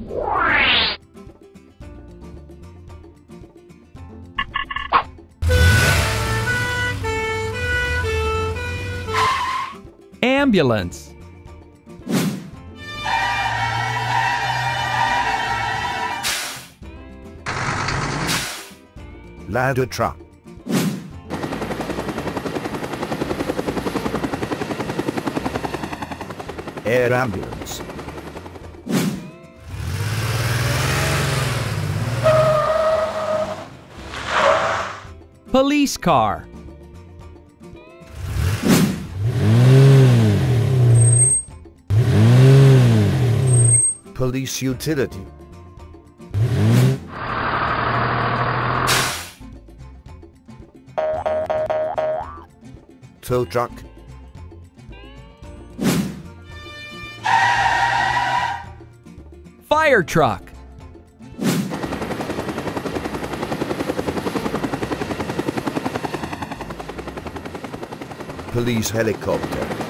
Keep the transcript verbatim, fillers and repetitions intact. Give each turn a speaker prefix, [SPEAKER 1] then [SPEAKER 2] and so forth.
[SPEAKER 1] Ambulance.
[SPEAKER 2] Ladder truck. Air ambulance.
[SPEAKER 1] Police car.
[SPEAKER 2] Police utility. Tow truck.
[SPEAKER 1] Fire truck.
[SPEAKER 2] Police helicopter.